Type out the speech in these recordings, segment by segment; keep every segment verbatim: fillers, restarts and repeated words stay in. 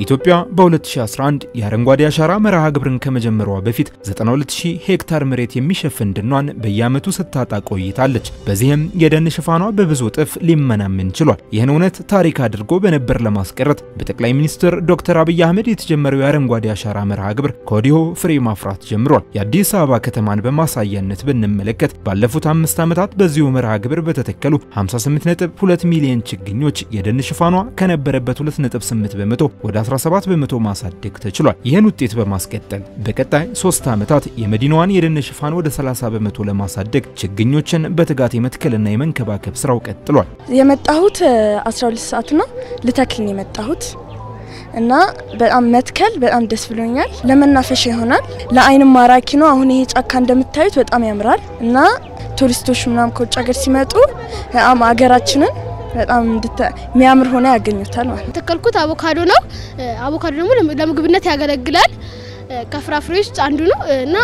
ኢትዮጵያ በ2011 የአረንጓዴ አሻራ መርሃ ግብርን ከመጀመሯ በፊት ዘጠና ሁለት ሺህ ሄክታር መሬት የሚሸፍን ደኗን በየዓመቱ ስታጣ ቆይታለች። በዚህም የደን ሽፋኗ በብዙ እጥፍ ሊመናመን ችሏል። ይህን እውነት ታሪክ አድርጎ በነበር ለማስቀረት በጠቅላይ ሚኒስትር ዶክተር አብይ አህመድ የተጀመረው የአረንጓዴ አሻራ መርሃ ግብር ከወዲሁ ፍሬ ማፍራት ጀምሯል። የአዲስ አበባ ከተማን በማሳያነት ብንመለከት ባለፉት አምስት ዓመታት በዚሁ መርሃ ግብር በተተከሉ ሃምሳ ስምንት ነጥብ ሁለት ሚሊዮን ችግኞች የደን ሽፋኗ ከነበረበት ሁለት ነጥብ ስምንት በመቶ ወደ አስራ ሰባት በመቶ ማሳደግ ተችሏል። ይህን ውጤት በማስቀጠል በቀጣይ ሶስት ዓመታት የመዲናዋን የደን ሽፋን ወደ ሰላሳ በመቶ ለማሳደግ ችግኞችን በትጋት የመትከልና የመንከባከብ ስራው ቀጥሏል። የመጣሁት አስራ ሁለት ሰዓት ነው ልተክልኝ የመጣሁት እና በጣም መትከል በጣም ደስ ብሎኛል። ለመናፈሻ ይሆናል፣ ለአይን ማራኪ ነው። አሁን ይሄ ጫካ እንደምታዩት በጣም ያምራል እና ቱሪስቶች ምናም ከውጭ ሀገር ሲመጡ በጣም ሀገራችንን በጣም የሚያምር ሆነ ያገኙታል ማለት ነው። ተከልኩት አቮካዶ ነው። አቮካዶ ደግሞ ለምግብነት ያገለግላል። ከፍራፍሬዎች አንዱ ነው እና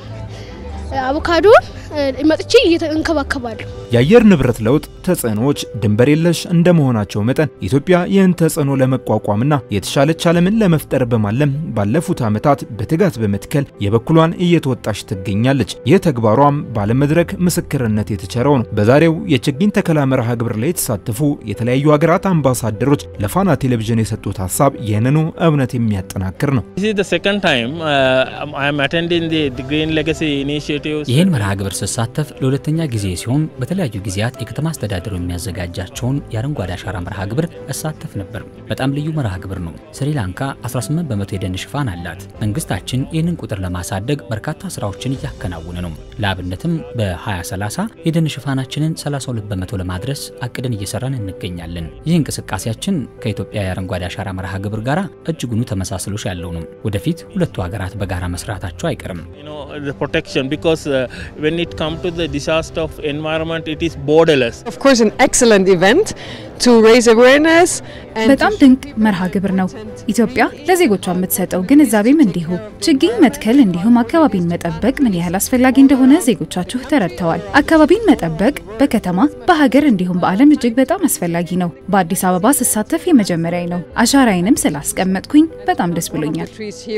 አቮካዶ መጥቼ እንከባከባለሁ። የአየር ንብረት ለውጥ ተጽዕኖዎች ድንበር የለሽ እንደመሆናቸው መጠን ኢትዮጵያ ይህን ተጽዕኖ ለመቋቋምና የተሻለች ዓለምን ለመፍጠር በማለም ባለፉት ዓመታት በትጋት በመትከል የበኩሏን እየተወጣች ትገኛለች። ይህ ተግባሯም ባለ መድረክ ምስክርነት የተቸረው ነው። በዛሬው የችግኝ ተከላ መርሃ ግብር ላይ የተሳተፉ የተለያዩ ሀገራት አምባሳደሮች ለፋና ቴሌቪዥን የሰጡት ሐሳብ ይህንኑ እውነት የሚያጠናክር ነው። This is the second time uh, I am attending the, the Green Legacy Initiative. ይህን መርሃ ግብር ስሳተፍ ለሁለተኛ ጊዜ ሲሆን በተለያዩ ጊዜያት የከተማ አስተዳደሩ የሚያዘጋጃቸውን የአረንጓዴ አሻራ መርሃ ግብር እሳተፍ ነበር። በጣም ልዩ መርሃ ግብር ነው። ስሪላንካ አስራ ስምንት በመቶ የደን ሽፋን አላት። መንግስታችን ይህንን ቁጥር ለማሳደግ በርካታ ስራዎችን እያከናወነ ነው። ለአብነትም በ2030 የደን ሽፋናችንን ሰላሳ ሁለት በመቶ ለማድረስ አቅደን እየሰራን እንገኛለን። ይህ እንቅስቃሴያችን ከኢትዮጵያ የአረንጓዴ አሻራ መርሃ ግብር ጋር እጅጉኑ ተመሳስሎሽ ያለው ነው። ወደፊት ሁለቱ ሀገራት በጋራ መስራታቸው አይቀርም። You know, the protection, because uh, when it comes to the disaster of environment, it is borderless. Of course, an excellent event to raise awareness. በጣም ድንቅ መርሃ ግብር ነው። ኢትዮጵያ ለዜጎቿ የምትሰጠው ግንዛቤም እንዲሁ ችግኝ መትከል እንዲሁም አካባቢን መጠበቅ ምን ያህል አስፈላጊ እንደሆነ ዜጎቻችሁ ተረድተዋል። አካባቢን መጠበቅ በከተማ በሀገር እንዲሁም በዓለም እጅግ በጣም አስፈላጊ ነው። በአዲስ አበባ ስሳተፍ የመጀመሪያዬ ነው። አሻራዬንም ስላስቀመጥኩኝ በጣም ደስ ብሎኛል።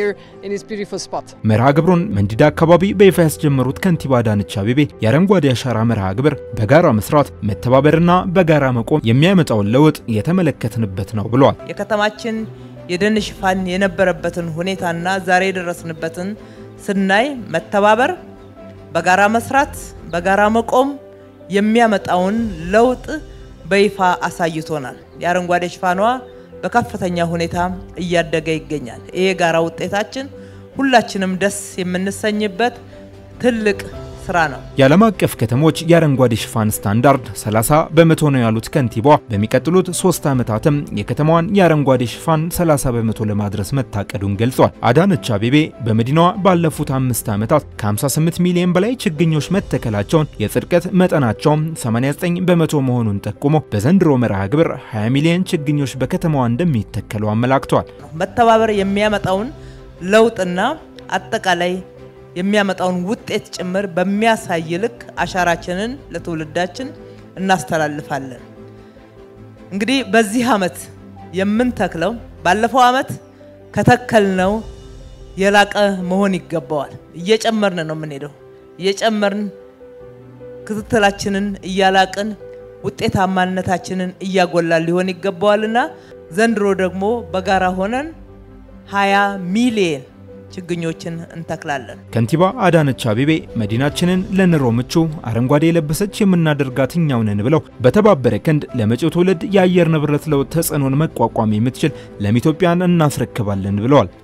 መርሃ ግብሩን መንዲዳ አካባቢ በይፋ ያስጀመሩት ከንቲባ አዳነች አቤቤ የአረንጓዴ አሻራ መርሃ ግብር በጋራ መስራት መተባበርና በጋራ መቆም የሚያመጣውን ለውጥ የተመለከትንበት ነው ብለዋል። የከተማችን የደን ሽፋን የነበረበትን ሁኔታና ዛሬ የደረስንበትን ስናይ መተባበር፣ በጋራ መስራት፣ በጋራ መቆም የሚያመጣውን ለውጥ በይፋ አሳይቶናል። የአረንጓዴ ሽፋኗ በከፍተኛ ሁኔታ እያደገ ይገኛል። ይሄ ጋራ ውጤታችን ሁላችንም ደስ የምንሰኝበት ትልቅ ስራ ነው። የዓለም አቀፍ ከተሞች የአረንጓዴ ሽፋን ስታንዳርድ ሰላሳ በመቶ ነው ያሉት ከንቲባዋ በሚቀጥሉት ሶስት ዓመታትም የከተማዋን የአረንጓዴ ሽፋን ሰላሳ በመቶ ለማድረስ መታቀዱን ገልጿል። አዳነች አቤቤ በመዲናዋ ባለፉት አምስት ዓመታት ከ58 ሚሊዮን በላይ ችግኞች መተከላቸውን የጽድቀት መጠናቸው ሰማንያ ዘጠኝ በመቶ መሆኑን ጠቁሞ በዘንድሮ መርሃ ግብር ሃያ ሚሊዮን ችግኞች በከተማዋ እንደሚተከሉ አመላክተዋል። መተባበር የሚያመጣውን ለውጥና አጠቃላይ የሚያመጣውን ውጤት ጭምር በሚያሳይ ልክ አሻራችንን ለትውልዳችን እናስተላልፋለን። እንግዲህ በዚህ ዓመት የምንተክለው ባለፈው ዓመት ከተከልነው የላቀ መሆን ይገባዋል። እየጨመርን ነው የምንሄደው። እየጨመርን ክትትላችንን እያላቅን ውጤታማነታችንን እያጎላል ሊሆን ይገባዋልና ዘንድሮ ደግሞ በጋራ ሆነን ሃያ ሚሊዮን ችግኞችን እንተክላለን። ከንቲባ አዳነች አቤቤ መዲናችንን ለኑሮ ምቹ አረንጓዴ የለበሰች የምናደርጋት እኛው ነን ብለው በተባበረ ክንድ ለመጪው ትውልድ የአየር ንብረት ለውጥ ተጽዕኖን መቋቋም የምትችል ለኢትዮጵያን እናስረክባለን ብለዋል።